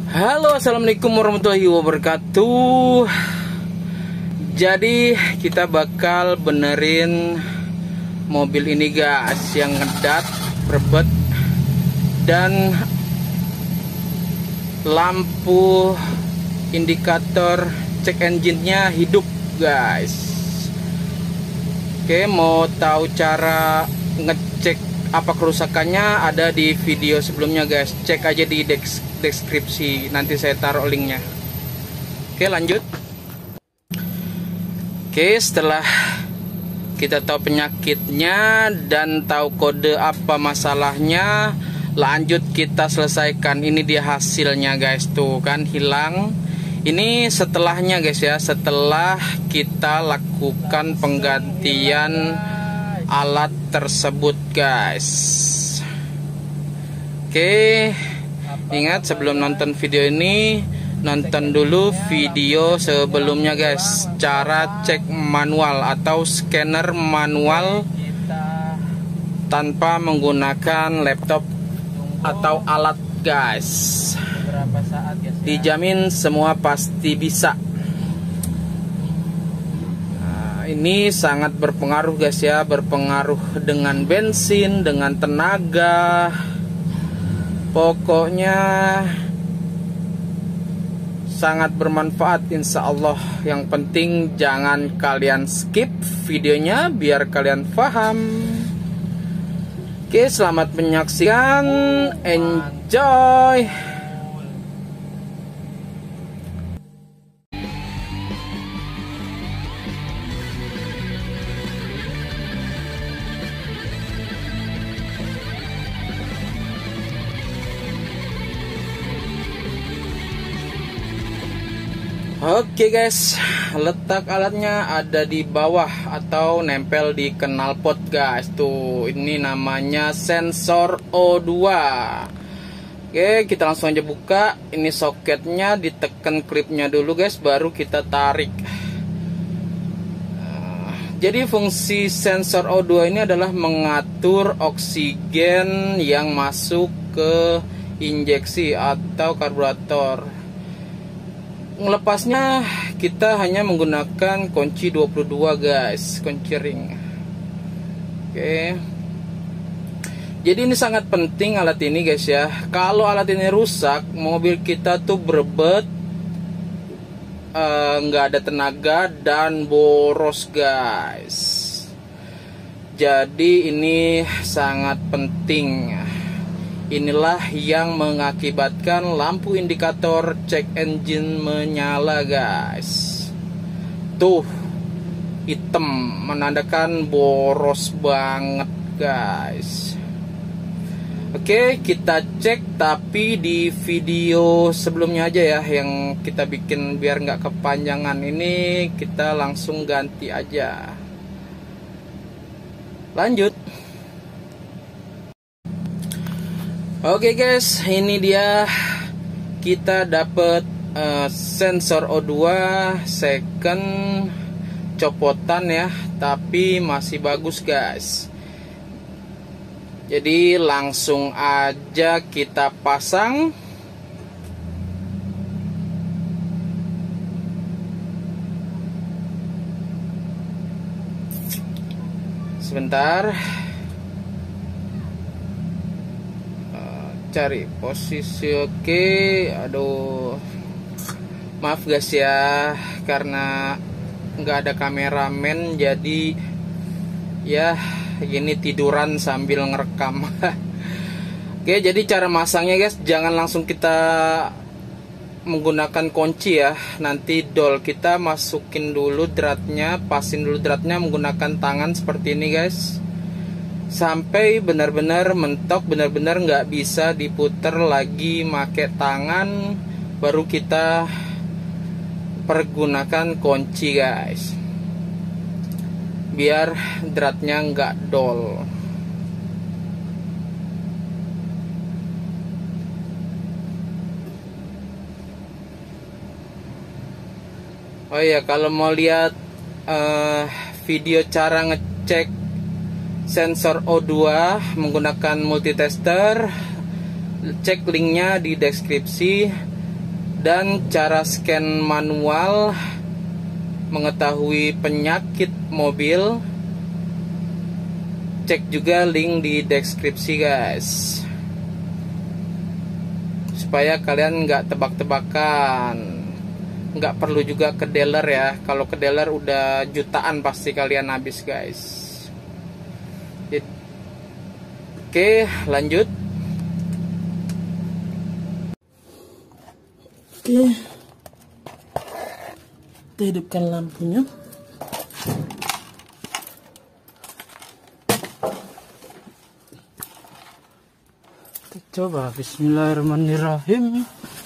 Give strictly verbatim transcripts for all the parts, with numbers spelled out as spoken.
Halo, assalamualaikum warahmatullahi wabarakatuh. Jadi kita bakal benerin mobil ini guys, yang ngedat, berbet, dan lampu indikator cek engine-nya hidup guys. Oke, mau tahu cara ngecek apa kerusakannya, ada di video sebelumnya guys. Cek aja di deskripsi, nanti saya taruh linknya. Oke, lanjut. Oke, setelah kita tahu penyakitnya dan tahu kode apa masalahnya, lanjut kita selesaikan. Ini dia hasilnya guys, tuh kan hilang. Ini setelahnya guys ya, setelah kita lakukan penggantian alat tersebut guys. Oke, ingat sebelum nonton video ini, nonton dulu video sebelumnya guys, cara cek manual atau scanner manual tanpa menggunakan laptop atau alat guys. Dijamin semua pasti bisa. Nah, ini sangat berpengaruh guys ya, berpengaruh dengan bensin, dengan tenaga. Pokoknya sangat bermanfaat insya Allah. Yang penting jangan kalian skip videonya biar kalian paham. Oke, selamat menyaksikan, enjoy. Oke guys, letak alatnya ada di bawah atau nempel di knalpot guys. Tuh, ini namanya sensor O dua. Oke, kita langsung aja buka. Ini soketnya, ditekan klipnya dulu guys, baru kita tarik. Jadi fungsi sensor O dua ini adalah mengatur oksigen yang masuk ke injeksi atau karburator. Melepasnya kita hanya menggunakan kunci dua puluh dua guys, kunci ring. Oke. Jadi ini sangat penting alat ini guys ya. Kalau alat ini rusak, mobil kita tuh berebet, nggak uh, ada tenaga dan boros guys. Jadi ini sangat penting. Inilah yang mengakibatkan lampu indikator cek engine menyala guys. Tuh, hitam menandakan boros banget guys. Oke, kita cek tapi di video sebelumnya aja ya, yang kita bikin biar nggak kepanjangan. Ini kita langsung ganti aja. Lanjut. Oke guys, ini dia kita dapat uh, sensor O dua second copotan ya, tapi masih bagus guys. Jadi langsung aja kita pasang. Sebentar. Cari posisi. Oke, aduh, maaf guys ya, karena nggak ada kameramen, jadi ya gini tiduran sambil ngerekam. Oke, jadi cara masangnya guys, jangan langsung kita menggunakan kunci ya. Nanti dol kita masukin dulu dratnya, pasin dulu dratnya menggunakan tangan seperti ini guys, sampai benar-benar mentok, benar-benar nggak bisa diputer lagi pakai tangan, baru kita pergunakan kunci guys, biar dratnya nggak dol. Oh ya, kalau mau lihat uh, video cara ngecek sensor O dua menggunakan multitester, cek linknya di deskripsi. Dan cara scan manual mengetahui penyakit mobil, cek juga link di deskripsi guys, supaya kalian nggak tebak-tebakan. Nggak perlu juga ke dealer ya. Kalau ke dealer udah jutaan pasti kalian habis guys. Oke, lanjut. Oke, kita hidupkan lampunya. Kita coba. Bismillahirrahmanirrahim.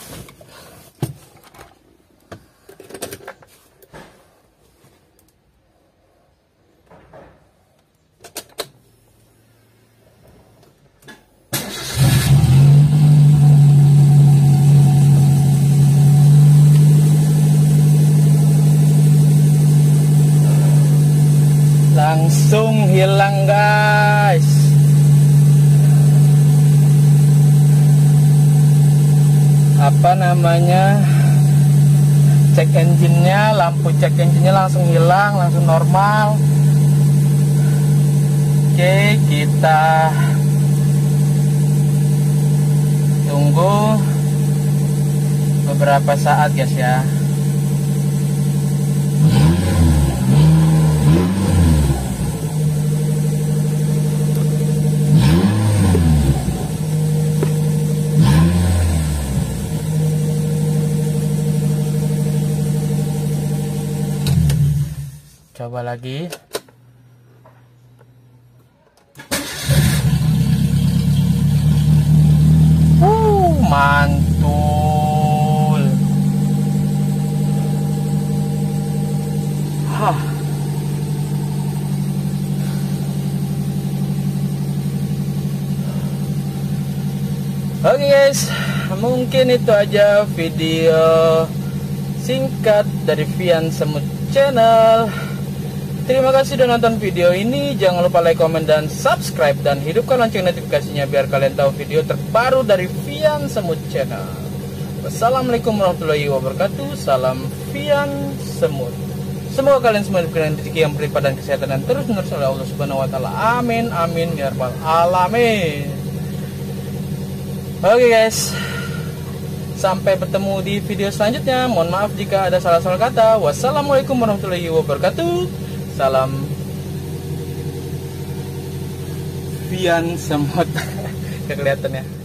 Langsung hilang guys. Apa namanya, cek engine-nya, lampu cek engine-nya langsung hilang, langsung normal. Oke, kita tunggu beberapa saat guys ya. Coba lagi. Uh, mantul. Hah. Oke guys, mungkin itu aja video singkat dari Vian Semut Channel. Terima kasih sudah nonton video ini. Jangan lupa like, komen, dan subscribe, dan hidupkan lonceng notifikasinya biar kalian tahu video terbaru dari Vian Semut Channel. Wassalamualaikum warahmatullahi wabarakatuh. Salam Vian Semut. Semoga kalian semua diberikan rezeki yang berlimpah dan kesehatan dan terus menerus oleh Allah Subhanahu wa taala. Amin amin ya rabbal alamin. Oke guys, sampai bertemu di video selanjutnya. Mohon maaf jika ada salah-salah kata. Wassalamualaikum warahmatullahi wabarakatuh. Salam Vian Semut. Kelihatan ya.